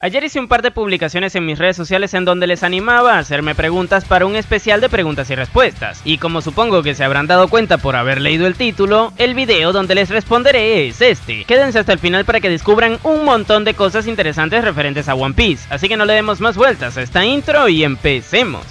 Ayer hice un par de publicaciones en mis redes sociales en donde les animaba a hacerme preguntas para un especial de preguntas y respuestas, y como supongo que se habrán dado cuenta por haber leído el título, el video donde les responderé es este. Quédense hasta el final para que descubran un montón de cosas interesantes referentes a One Piece, así que no le demos más vueltas a esta intro y empecemos.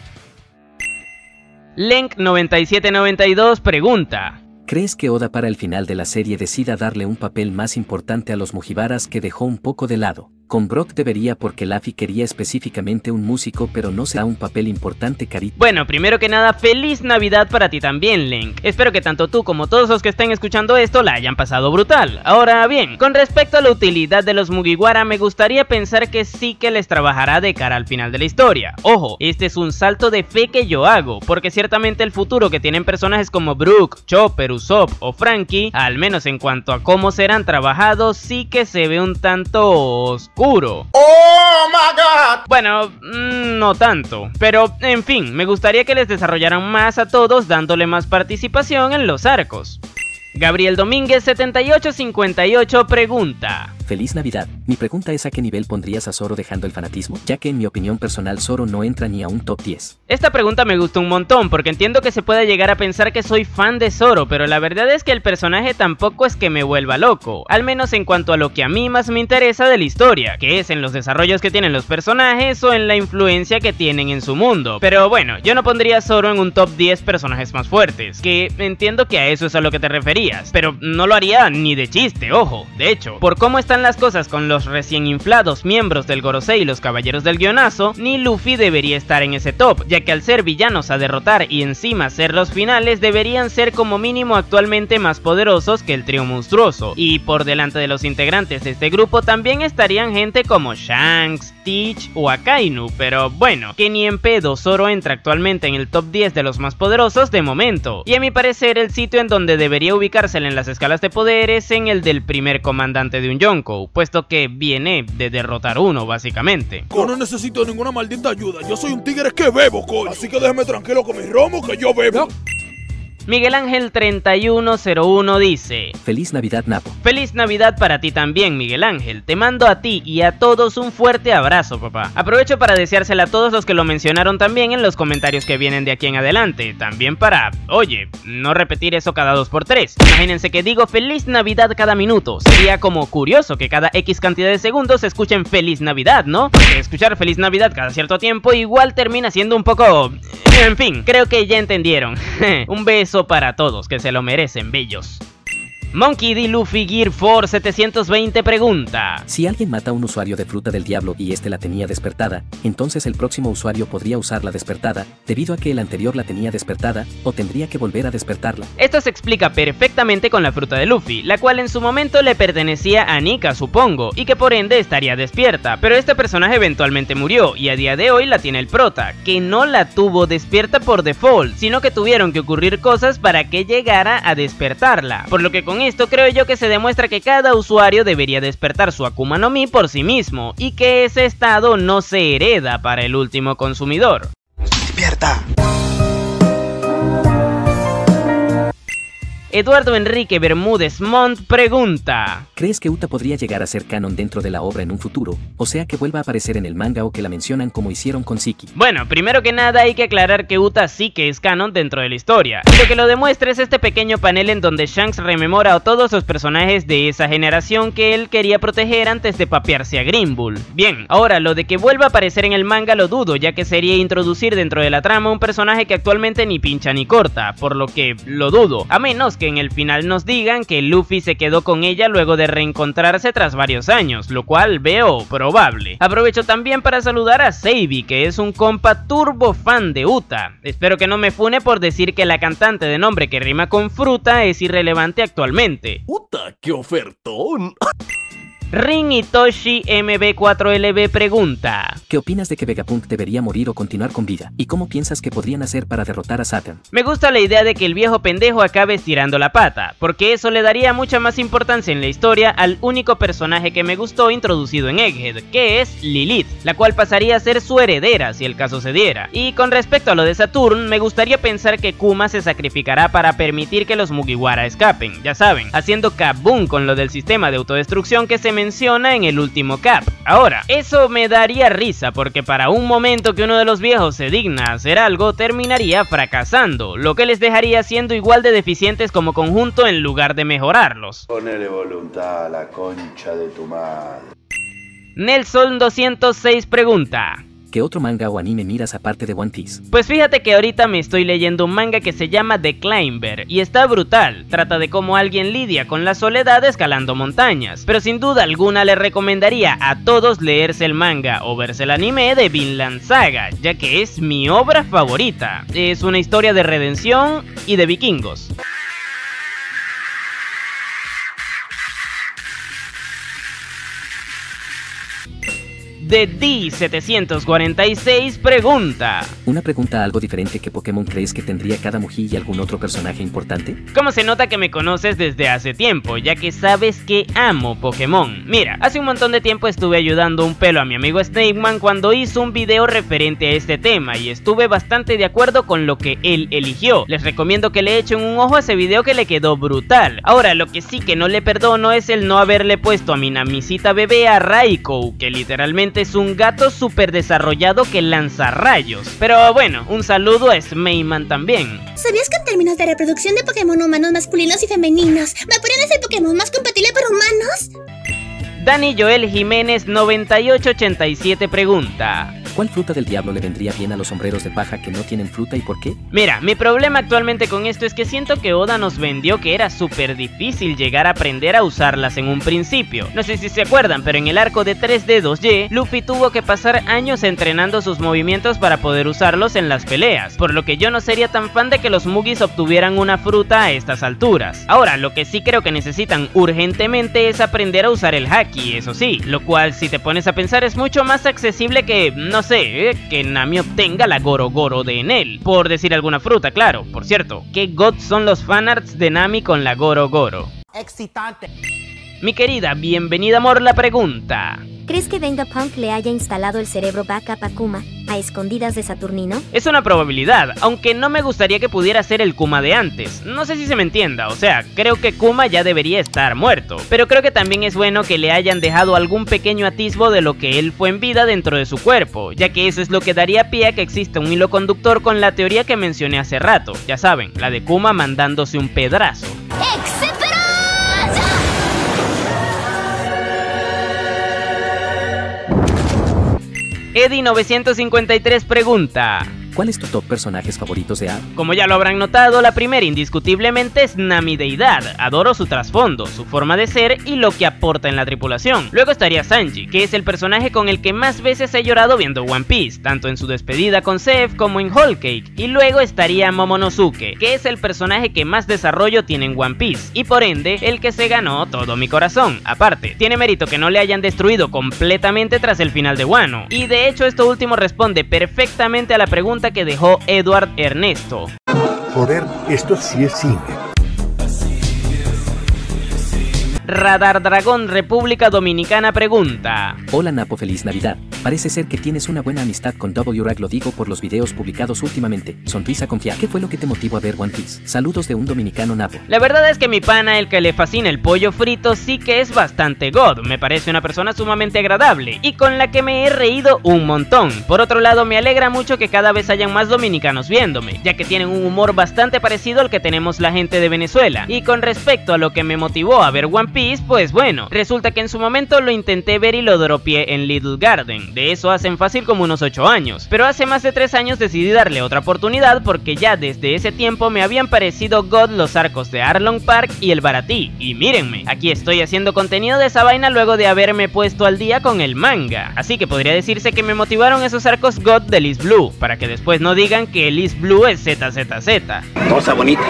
Lenk9792 pregunta: ¿crees que Oda para el final de la serie decida darle un papel más importante a los Mugiwaras que dejó un poco de lado? Con Brock debería, porque Luffy quería específicamente un músico, pero no será un papel importante, carita. Bueno, primero que nada, feliz Navidad para ti también, Lenk. Espero que tanto tú como todos los que estén escuchando esto la hayan pasado brutal. Ahora bien, con respecto a la utilidad de los Mugiwara, me gustaría pensar que sí que les trabajará de cara al final de la historia. Ojo, este es un salto de fe que yo hago, porque ciertamente el futuro que tienen personajes como Brook, Chopper, Usopp o Franky, al menos en cuanto a cómo serán trabajados, sí que se ve un tanto oscuro. ¡Oh my god! Bueno, no tanto, pero en fin, me gustaría que les desarrollaran más a todos dándole más participación en los arcos. Gabriel Domínguez 7858 pregunta: Feliz Navidad. Mi pregunta es: ¿a qué nivel pondrías a Zoro dejando el fanatismo? Ya que en mi opinión personal Zoro no entra ni a un top 10. Esta pregunta me gustó un montón porque entiendo que se puede llegar a pensar que soy fan de Zoro, pero la verdad es que el personaje tampoco es que me vuelva loco, al menos en cuanto a lo que a mí más me interesa de la historia, que es en los desarrollos que tienen los personajes o en la influencia que tienen en su mundo. Pero bueno, yo no pondría a Zoro en un top 10 personajes más fuertes, que entiendo que a eso es a lo que te referías, pero no lo haría ni de chiste, ojo. De hecho, por cómo están las cosas con los recién inflados miembros del Gorosei y los Caballeros del Guionazo, ni Luffy debería estar en ese top, ya que al ser villanos a derrotar y encima ser los finales, deberían ser como mínimo actualmente más poderosos que el trío monstruoso. Y por delante de los integrantes de este grupo también estarían gente como Shanks, Teach o Akainu, pero bueno, que ni en pedo Zoro entra actualmente en el top 10 de los más poderosos de momento. Y a mi parecer el sitio en donde debería ubicarse en las escalas de poder es en el del primer comandante de un Yonkou, puesto que viene de derrotar uno básicamente. Yo no necesito ninguna maldita ayuda, yo soy un tigre que bebo, coño, así que déjeme tranquilo con mi romo que yo bebo. Miguel Ángel 3101 dice: Feliz Navidad, Napo. Feliz Navidad para ti también, Miguel Ángel. Te mando a ti y a todos un fuerte abrazo, papá. Aprovecho para deseársela a todos los que lo mencionaron también en los comentarios que vienen de aquí en adelante. También para, oye, no repetir eso cada 2x3. Imagínense que digo Feliz Navidad cada minuto. Sería como curioso que cada X cantidad de segundos escuchen Feliz Navidad, ¿no? Porque escuchar Feliz Navidad cada cierto tiempo igual termina siendo un poco... En fin, creo que ya entendieron. Un beso para todos, que se lo merecen, bellos. Monkey D. Luffy Gear 4 720 pregunta: si alguien mata a un usuario de Fruta del Diablo y este la tenía despertada, entonces el próximo usuario podría usar la despertada, debido a que el anterior la tenía despertada, o tendría que volver a despertarla. Esto se explica perfectamente con la fruta de Luffy, la cual en su momento le pertenecía a Nika, supongo, y que por ende estaría despierta, pero este personaje eventualmente murió, y a día de hoy la tiene el prota, que no la tuvo despierta por default, sino que tuvieron que ocurrir cosas para que llegara a despertarla, por lo que con esto creo yo que se demuestra que cada usuario debería despertar su Akuma no Mi por sí mismo, y que ese estado no se hereda para el último consumidor. ¡Despierta! Eduardo Enrique Bermúdez Montt pregunta: ¿crees que Uta podría llegar a ser canon dentro de la obra en un futuro? O sea, que vuelva a aparecer en el manga o que la mencionan como hicieron con Siki. Bueno, primero que nada hay que aclarar que Uta sí que es canon dentro de la historia. Y lo que lo demuestra es este pequeño panel en donde Shanks rememora a todos los personajes de esa generación que él quería proteger antes de papearse a Green Bull. Bien, ahora lo de que vuelva a aparecer en el manga lo dudo, ya que sería introducir dentro de la trama un personaje que actualmente ni pincha ni corta, por lo que lo dudo, a menos que en el final nos digan que Luffy se quedó con ella luego de reencontrarse tras varios años, lo cual veo probable. Aprovecho también para saludar a Seibi, que es un compa turbo fan de Uta. Espero que no me fune por decir que la cantante de nombre que rima con fruta es irrelevante actualmente. ¡Uta, qué ofertón! Rin Itoshi MB4LB pregunta: ¿qué opinas de que Vegapunk debería morir o continuar con vida? ¿Y cómo piensas que podrían hacer para derrotar a Saturn? Me gusta la idea de que el viejo pendejo acabe estirando la pata, porque eso le daría mucha más importancia en la historia al único personaje que me gustó introducido en Egghead, que es Lilith, la cual pasaría a ser su heredera si el caso se diera. Y con respecto a lo de Saturn, me gustaría pensar que Kuma se sacrificará para permitir que los Mugiwara escapen, ya saben, haciendo kaboom con lo del sistema de autodestrucción que se menciona en el último cap. Ahora, eso me daría risa porque para un momento que uno de los viejos se digna a hacer algo, terminaría fracasando, lo que les dejaría siendo igual de deficientes como conjunto en lugar de mejorarlos. Ponele voluntad a la concha de tu madre. Nelson 206 pregunta: ¿qué otro manga o anime miras aparte de One Piece? Pues fíjate que ahorita me estoy leyendo un manga que se llama The Climber y está brutal. Trata de cómo alguien lidia con la soledad escalando montañas, pero sin duda alguna le recomendaría a todos leerse el manga o verse el anime de Vinland Saga, ya que es mi obra favorita. Es una historia de redención y de vikingos. De D746 pregunta: una pregunta algo diferente. ¿Qué Pokémon crees que tendría cada Mugi y algún otro personaje importante? ¿Cómo se nota que me conoces desde hace tiempo, ya que sabes que amo Pokémon? Mira, hace un montón de tiempo estuve ayudando un pelo a mi amigo Snakeman cuando hizo un video referente a este tema y estuve bastante de acuerdo con lo que él eligió. Les recomiendo que le echen un ojo a ese video que le quedó brutal. Ahora, lo que sí que no le perdono es el no haberle puesto a mi Namisita bebé a Raikou, que literalmente es un gato súper desarrollado que lanza rayos. Pero bueno, un saludo a Snakeman también. ¿Sabías que en términos de reproducción de Pokémon humanos masculinos y femeninos, Vaporeon es el Pokémon más compatible para humanos? Dani Joel Jiménez 9887 pregunta: ¿cuál fruta del diablo le vendría bien a los sombreros de paja que no tienen fruta y por qué? Mira, mi problema actualmente con esto es que siento que Oda nos vendió que era súper difícil llegar a aprender a usarlas en un principio. No sé si se acuerdan, pero en el arco de 3 dedos Y, Luffy tuvo que pasar años entrenando sus movimientos para poder usarlos en las peleas, por lo que yo no sería tan fan de que los Mugis obtuvieran una fruta a estas alturas. Ahora, lo que sí creo que necesitan urgentemente es aprender a usar el Haki, eso sí, lo cual si te pones a pensar es mucho más accesible que, no sé, que Nami obtenga la Goro Goro de Enel, por decir alguna fruta, claro. Por cierto, ¿qué god son los fanarts de Nami con la Goro Goro? Excitante. Mi querida, bienvenida amor, la pregunta: ¿crees que Vegapunk le haya instalado el cerebro backup a Kuma a escondidas de Saturnino? Es una probabilidad, aunque no me gustaría que pudiera ser el Kuma de antes. No sé si se me entienda, o sea, creo que Kuma ya debería estar muerto, pero creo que también es bueno que le hayan dejado algún pequeño atisbo de lo que él fue en vida dentro de su cuerpo, ya que eso es lo que daría pie a que exista un hilo conductor con la teoría que mencioné hace rato. Ya saben, la de Kuma mandándose un pedrazo. Eddie 953 pregunta: ¿cuál es tu top personajes favoritos de A? Como ya lo habrán notado, la primera indiscutiblemente es Nami Deidad. Adoro su trasfondo, su forma de ser y lo que aporta en la tripulación. Luego estaría Sanji, que es el personaje con el que más veces he llorado viendo One Piece, tanto en su despedida con Zeff como en Whole Cake. Y luego estaría Momonosuke, que es el personaje que más desarrollo tiene en One Piece, y por ende, el que se ganó todo mi corazón. Aparte, tiene mérito que no le hayan destruido completamente tras el final de Wano. Y de hecho esto último responde perfectamente a la pregunta que dejó Edward Ernesto. Joder, esto sí es cine. Radar Dragón República Dominicana pregunta: hola Napo, feliz Navidad. Parece ser que tienes una buena amistad con W-Rag, lo digo por los videos publicados últimamente. Sonrisa confiar. ¿Qué fue lo que te motivó a ver One Piece? Saludos de un dominicano, Napo. La verdad es que mi pana, el que le fascina el pollo frito, sí que es bastante god. Me parece una persona sumamente agradable y con la que me he reído un montón. Por otro lado, me alegra mucho que cada vez hayan más dominicanos viéndome, ya que tienen un humor bastante parecido al que tenemos la gente de Venezuela. Y con respecto a lo que me motivó a ver One Piece, pues bueno, resulta que en su momento lo intenté ver y lo dropié en Little Garden. De eso hacen fácil como unos 8 años, pero hace más de 3 años decidí darle otra oportunidad porque ya desde ese tiempo me habían parecido god los arcos de Arlong Park y el Baratí, y mírenme, aquí estoy haciendo contenido de esa vaina luego de haberme puesto al día con el manga, así que podría decirse que me motivaron esos arcos god de Liz Blue, para que después no digan que Liz Blue es ZZZ. Cosa bonita.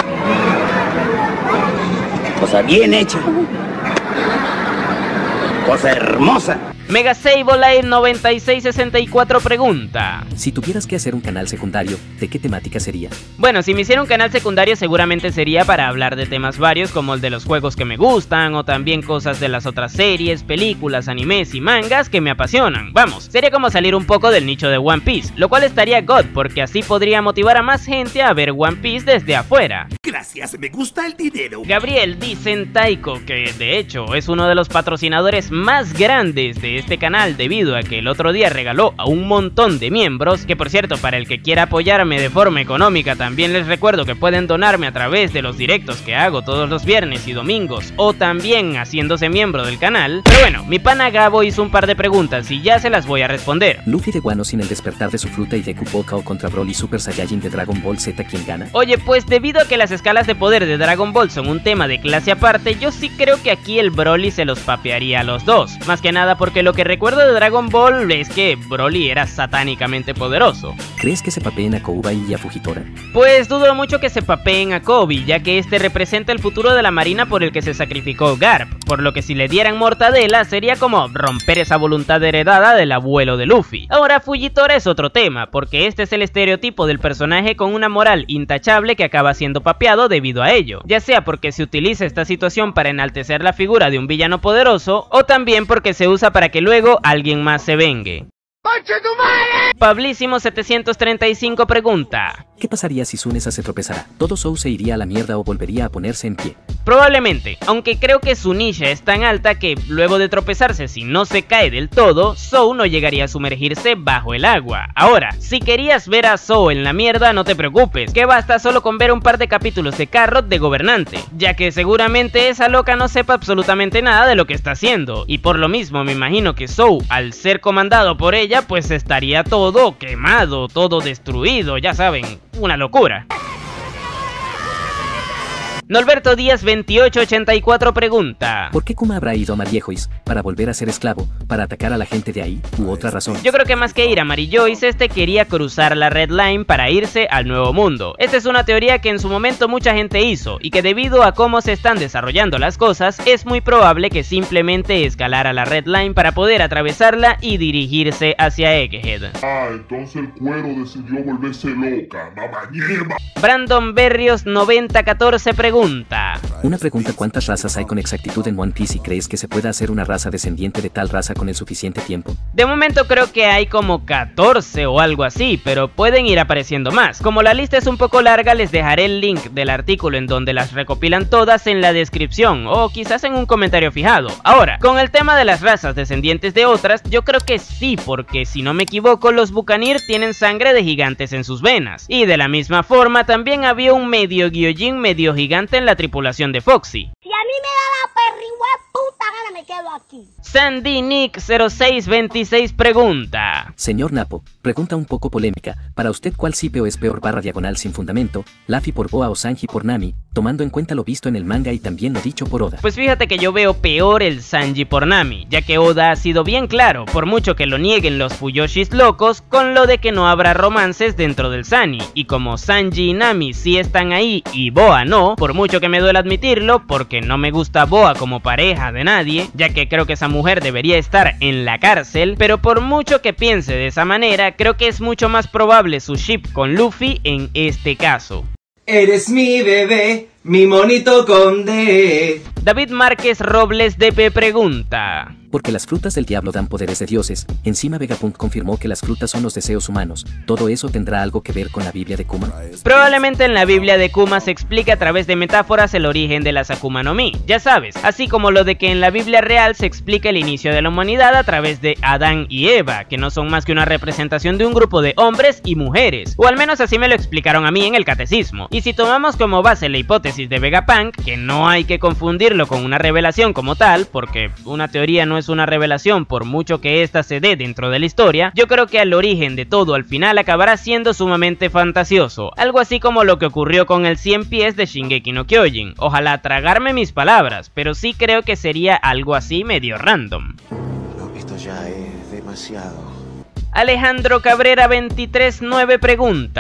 Cosa bien hecha. Cosa hermosa. Mega Sableye 9664 pregunta: Si tuvieras que hacer un canal secundario, ¿de qué temática sería? Bueno, si me hiciera un canal secundario seguramente sería para hablar de temas varios como el de los juegos que me gustan o también cosas de las otras series, películas, animes y mangas que me apasionan. Vamos, sería como salir un poco del nicho de One Piece, lo cual estaría god porque así podría motivar a más gente a ver One Piece desde afuera. Gracias, me gusta el dinero. Gabriel dicen Taiko, que de hecho es uno de los patrocinadores más grandes de este canal debido a que el otro día regaló a un montón de miembros, que por cierto, para el que quiera apoyarme de forma económica también les recuerdo que pueden donarme a través de los directos que hago todos los viernes y domingos o también haciéndose miembro del canal. Pero bueno, mi pana Gabo hizo un par de preguntas y ya se las voy a responder. Luffy de Wano sin el despertar de su fruta y Deku Pokao contra Broly Super Saiyajin de Dragon Ball Z, ¿quién gana? Oye, pues debido a que las escalas de poder de Dragon Ball son un tema de clase aparte, yo sí creo que aquí el Broly se los papearía a los dos. Más que nada porque lo que recuerdo de Dragon Ball es que Broly era satánicamente poderoso. ¿Crees que se papeen a Koubei y a Fujitora? Pues dudo mucho que se papeen a Kobe, ya que este representa el futuro de la marina por el que se sacrificó Garp, por lo que si le dieran mortadela sería como romper esa voluntad heredada del abuelo de Luffy. Ahora Fujitora es otro tema, porque este es el estereotipo del personaje con una moral intachable que acaba siendo papeado debido a ello, ya sea porque se utiliza esta situación para enaltecer la figura de un villano poderoso o también porque se usa para que luego alguien más se vengue. Pablísimo 735 pregunta: ¿Qué pasaría si Sunesa se tropezara? ¿Todo Zou se iría a la mierda o volvería a ponerse en pie? Probablemente, aunque creo que su nicha es tan alta que luego de tropezarse si no se cae del todo, Zou no llegaría a sumergirse bajo el agua. Ahora, si querías ver a Zou en la mierda no te preocupes, que basta solo con ver un par de capítulos de Carrot de Gobernante, ya que seguramente esa loca no sepa absolutamente nada de lo que está haciendo, y por lo mismo me imagino que Zou, al ser comandado por ella, pues estaría todo quemado, todo destruido, ya saben, una locura. Norberto Díaz 2884 pregunta: ¿Por qué Kuma habrá ido a Mariejois? ¿Para volver a ser esclavo? ¿Para atacar a la gente de ahí? ¿U otra razón? Yo creo que más que ir a Marijois, este quería cruzar la Red Line para irse al Nuevo Mundo. Esta es una teoría que en su momento mucha gente hizo, y que debido a cómo se están desarrollando las cosas, es muy probable que simplemente escalara la Red Line para poder atravesarla y dirigirse hacia Egghead. Entonces el cuero decidió volverse loca, mamañema. Brandon Berrios 9014 pregunta: Una pregunta: ¿cuántas razas hay con exactitud en One Piece y crees que se pueda hacer una raza descendiente de tal raza con el suficiente tiempo? De momento creo que hay como 14 o algo así, pero pueden ir apareciendo más. Como la lista es un poco larga, les dejaré el link del artículo en donde las recopilan todas en la descripción o quizás en un comentario fijado. Ahora, con el tema de las razas descendientes de otras, yo creo que sí, porque si no me equivoco, los Buccaneer tienen sangre de gigantes en sus venas. Y de la misma forma, también había un medio Gyojin medio gigante en la tripulación de Foxy. Si a mí me da la perrigua puta gana me quedo aquí. Sandy Nick 0626 pregunta: Señor Napo, pregunta un poco polémica. Para usted, ¿cuál cipeo es peor / sin fundamento? ¿Luffy por Boa o Sanji por Nami? Tomando en cuenta lo visto en el manga y también lo dicho por Oda. Pues fíjate que yo veo peor el Sanji por Nami, ya que Oda ha sido bien claro, por mucho que lo nieguen los Fuyoshis locos, con lo de que no habrá romances dentro del Sunny. Y como Sanji y Nami sí están ahí y Boa no, por mucho que me duele admitirlo, porque no me gusta Boa como pareja de nadie, ya que creo que esa mujer debería estar en la cárcel, pero por mucho que piense de esa manera, creo que es mucho más probable su ship con Luffy en este caso. Eres mi bebé, mi monito conde. David Márquez Robles DP pregunta: Porque las frutas del diablo dan poderes de dioses. Encima Vegapunk confirmó que las frutas son los deseos humanos. ¿Todo eso tendrá algo que ver con la Biblia de Kuma? Probablemente en la Biblia de Kuma se explica a través de metáforas el origen de las Akuma no Mi, ya sabes, así como lo de que en la Biblia real se explica el inicio de la humanidad a través de Adán y Eva, que no son más que una representación de un grupo de hombres y mujeres, o al menos así me lo explicaron a mí en el catecismo. Y si tomamos como base la hipótesis de Vegapunk, que no hay que confundirlo con una revelación como tal, porque una teoría no es una revelación por mucho que ésta se dé dentro de la historia, yo creo que al origen de todo al final acabará siendo sumamente fantasioso, algo así como lo que ocurrió con el 100 pies de Shingeki no Kyojin. Ojalá tragarme mis palabras, pero sí creo que sería algo así medio random. No, esto ya es demasiado. Alejandro Cabrera 239 pregunta: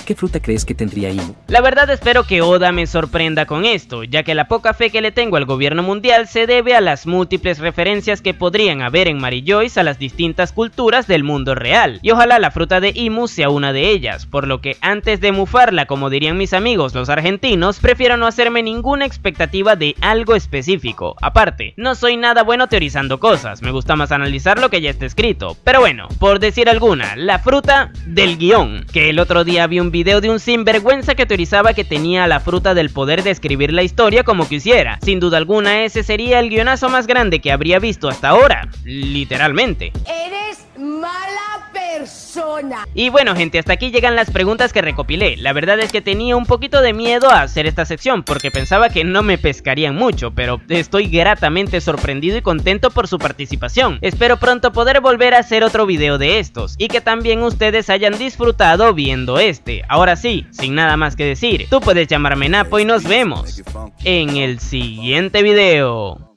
¿Qué fruta crees que tendría Imu? La verdad espero que Oda me sorprenda con esto, ya que la poca fe que le tengo al gobierno mundial se debe a las múltiples referencias que podrían haber en Mary Joyce a las distintas culturas del mundo real, y ojalá la fruta de Imu sea una de ellas, por lo que antes de mufarla, como dirían mis amigos los argentinos, prefiero no hacerme ninguna expectativa de algo específico. Aparte, no soy nada bueno teorizando cosas, me gusta más analizar lo que ya está escrito, pero bueno, por decir alguna, la fruta del guión, que el otro día vi un video de un sinvergüenza que teorizaba que tenía la fruta del poder de escribir la historia como quisiera. Sin duda alguna ese sería el guionazo más grande que habría visto hasta ahora, literalmente. Eres mala persona. Y bueno gente, hasta aquí llegan las preguntas que recopilé. La verdad es que tenía un poquito de miedo a hacer esta sección porque pensaba que no me pescarían mucho, pero estoy gratamente sorprendido y contento por su participación. Espero pronto poder volver a hacer otro video de estos y que también ustedes hayan disfrutado viendo este. Ahora sí, sin nada más que decir, tú puedes llamarme Napo y nos vemos en el siguiente video.